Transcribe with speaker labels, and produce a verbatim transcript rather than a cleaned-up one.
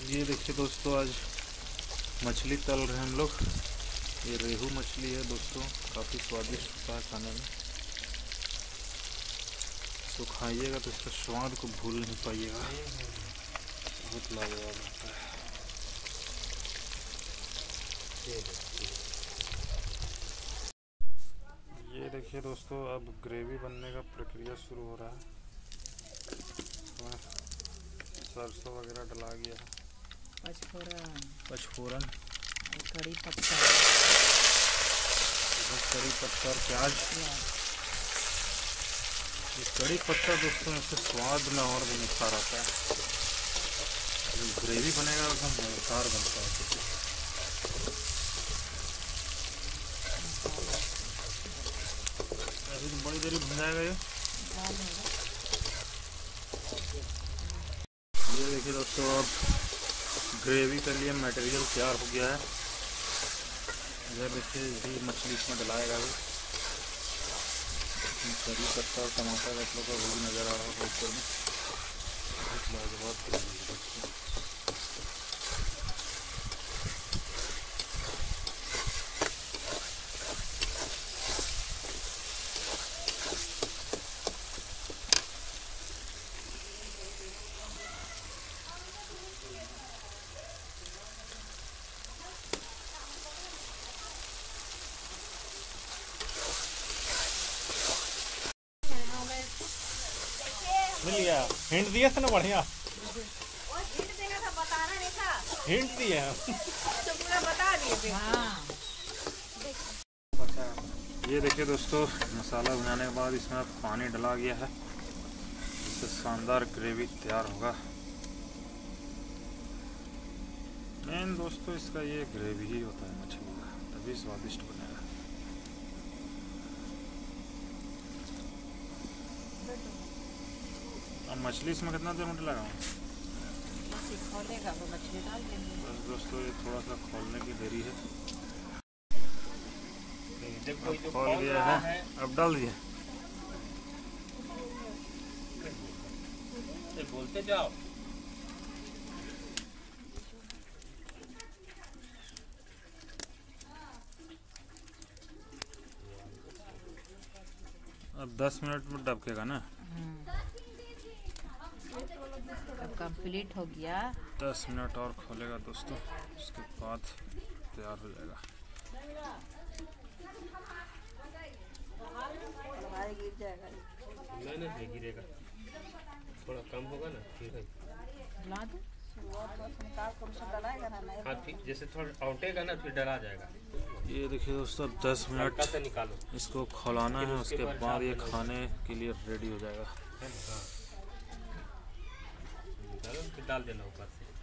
Speaker 1: ये देखिए दोस्तों, आज मछली तल रहे हैं हम लोग। ये रेहू मछली है दोस्तों, काफ़ी स्वादिष्ट होता है खाने में। इसको खाइएगा तो इसका स्वाद को भूल नहीं पाइएगा, बहुत लाजवाब होता है। ये देखिए दोस्तों, अब ग्रेवी बनने का प्रक्रिया शुरू हो रहा है। सरसों वगैरह डला गया है,
Speaker 2: पचफोरन
Speaker 1: पचफोरन,
Speaker 2: कड़ी पत्ता,
Speaker 1: कड़ी पत्ता और प्याज। ये कड़ी पत्ता दोस्तों इससे स्वाद में और भी निखार आता है। जो ग्रेवी बनेगा एकदम मजेदार बनता है। अभी तो बड़ी देरी भुन जाएगा ये। ये देखिए दोस्तों, अब ग्रेवी के लिए मटेरियल तैयार हो गया है। इधर देखिए, यही मछली इसमें डलाएगा। भी करी पत्ता और टमाटर आप लोगों को भी नज़र आ रहा होगा ऊपर में। बहुत लाजवाब ग्रेवी है दोस्तों। मिल गया, हिंट दिया था ना, बढ़िया
Speaker 3: हिंट देना था, बताना नहीं था।
Speaker 1: हिंट दिया
Speaker 3: तो पूरा बता दिए थे।
Speaker 2: हाँ।
Speaker 1: ये देखिए दोस्तों, मसाला बनाने के बाद इसमें पानी डला गया है, इससे शानदार ग्रेवी तैयार होगा। मेन दोस्तों इसका ये ग्रेवी ही होता है मछली का, तभी स्वादिष्ट बनेगा। अब मछली इसमें कितना देर में लगाऊँ?
Speaker 2: खोलेगा वो मछली डाल देंगे।
Speaker 1: बस दोस्तों, ये थोड़ा सा खोलने की देरी है। अब खोल गया है, अब डाल दिया।
Speaker 4: बोलते जाओ।
Speaker 1: अब दस मिनट में डबकेगा ना।
Speaker 2: अब कंप्लीट हो गया।
Speaker 1: दस मिनट और खोलेगा दोस्तों, उसके बाद तैयार हो जाएगा।
Speaker 3: गिर जाएगा।
Speaker 4: नहीं नहीं गिरेगा, थोड़ा कम होगा ना फिर
Speaker 2: ला दो।
Speaker 4: हाँ, फिर जैसे थोड़ा आउटेगा ना फिर डला जाएगा।
Speaker 1: ये देखिए दोस्तों, दस मिनट
Speaker 4: से निकालो,
Speaker 1: इसको खौलाना है, उसके बाद ये खाने के लिए रेडी हो जाएगा।
Speaker 4: फिर डाल देना ऊपर से।